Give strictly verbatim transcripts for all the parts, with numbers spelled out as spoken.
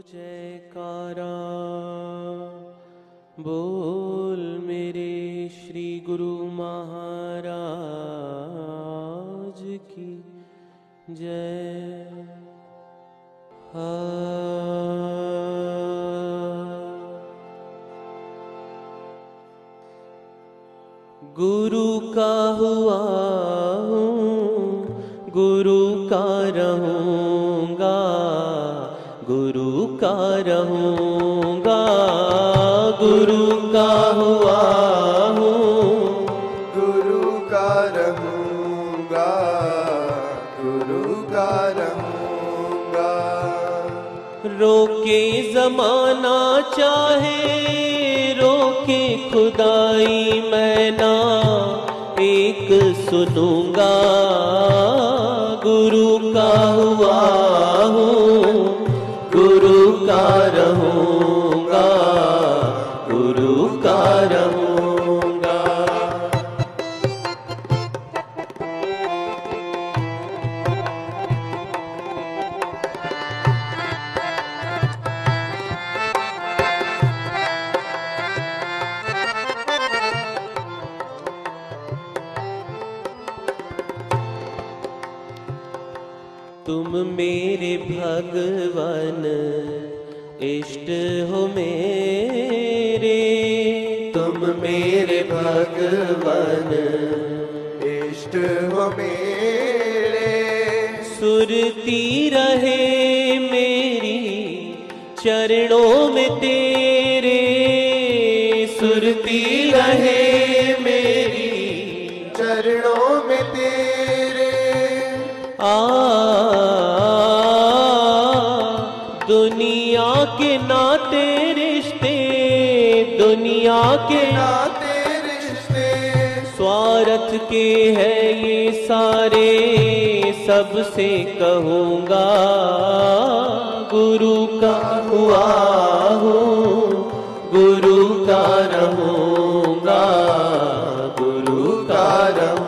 जयकारा बोल मेरे श्री गुरु महाराज की जय। गुरु का हुआ हूँ, गुरु का रहूँगा, गुरु का रहूँगा, गुरु का हुआ हूँ, गुरु का रहूँगा, गुरु का रहूँगा। रोके जमाना चाहे रोके खुदाई, मैं ना एक सुनूंगा, गुरु का हुआ हूँ, गुरु का रहूँगा, गुरु का रहूँगा। तुम मेरे भगवान इष्ट हो मेरे, तुम मेरे भगवान इष्ट हो मेरे। सुरती रहे मेरी चरणों में तेरे, सुरती रहे मेरी चरणों में तेरे। आ दुनिया के नाते रिश्ते, दुनिया के नाते रिश्ते, स्वार्थ के हैं ये सारे, सबसे कहूँगा, गुरु का हुआ हूँ, गुरु का रहूँगा, गुरु का रहूँगा।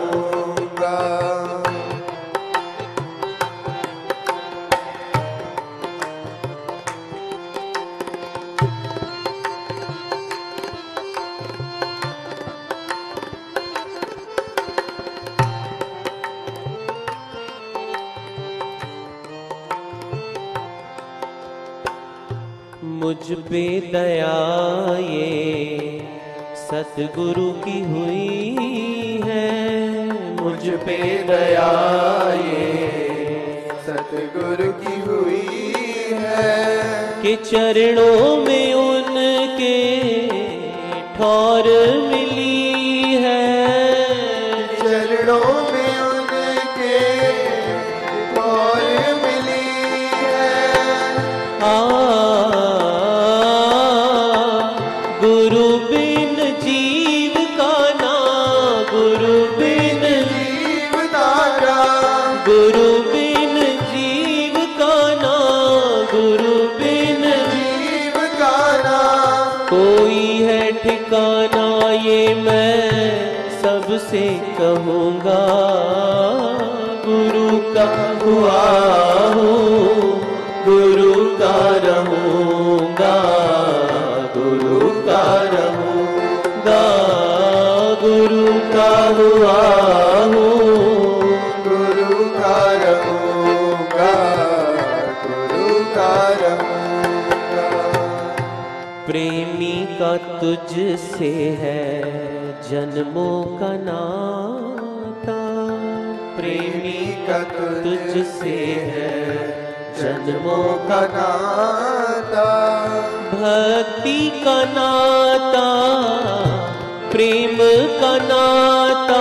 मुझ पे दया ये सतगुरु की हुई है, मुझ पे दया ये सतगुरु की हुई है। कि चरणों में उनके ठौर मिली है, चरणों में उनके ठौर मिली है। आ गुरु बिन जीव का ना, गुरु बिन जीव तारा, गुरु बिन जीव का ना, गुरु बिन जीव का ना कोई है ठिकाना, ये मैं सबसे कहूँगा, गुरु का हुआ हूँ, गुरु का रहूँगा, गुरु का रहूँगा, गुरु का हुआ हूँ, गुरु का रहूँगा, गुरु का रहूँगा। प्रेमी का तुझसे है जन्मों का नाता, प्रेमी का तुझसे है जन्मों का नाता। भक्ति का नाता, प्रेम का नाता,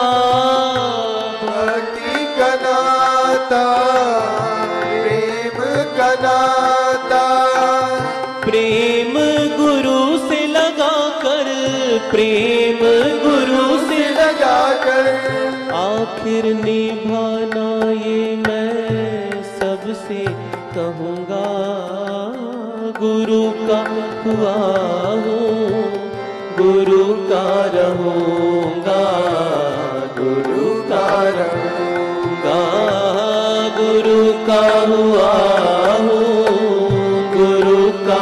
भक्ति का नाता, प्रेम का नाता। प्रेम गुरु से लगा कर, प्रेम गुरु से लगा कर आखिर निभाना, ये मैं सबसे कहूँगा, गुरु का हुआ हूँ, गुरु का रहूँगा, गुरु का रहूँगा, गुरु का हुआ हूँ, गुरु का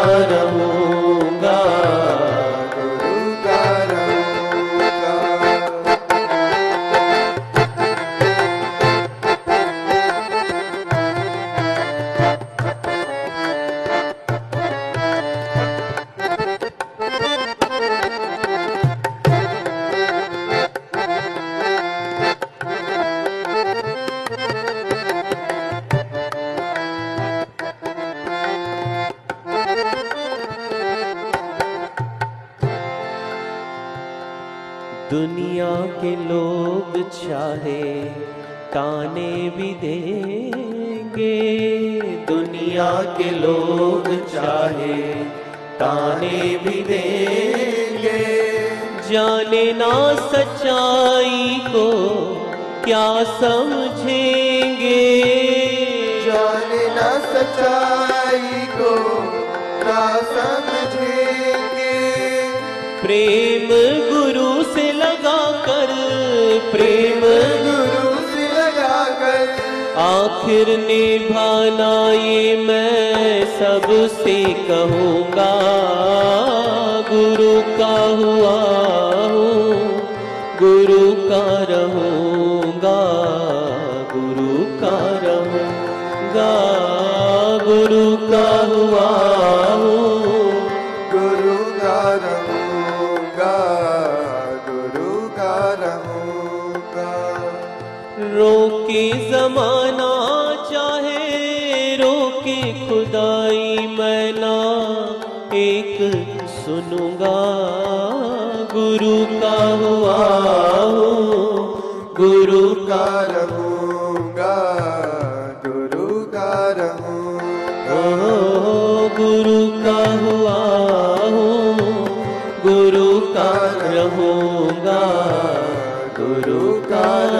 दुनिया के लोग चाहे ताने भी देंगे, दुनिया के लोग चाहे ताने भी देंगे, जाने ना सच्चाई को क्या समझेंगे, जाने ना सच्चाई को क्या समझेंगे। प्रेम गुरु से लगा कर, प्रेम गुरु से लगा कर, आखिर निभाना ये मैं सबसे कहूँगा। गुरु का हुआ हूँ, गुरु का रहूँगा, गुरु का रहूँगा, गुरु का हुआ हूँ, गुरु का रहूँगा, गुरु का रहूँगा। रोके जमाना चाहे रोके खुदाई, मैं ना एक सुनूंगा। गुरु का हुआ हूँ, गुरु का रहूँगा, गुरु का रहूँगा। ओ गुरु का हुआ हूँ, गुरु का रहूँगा, गुरु का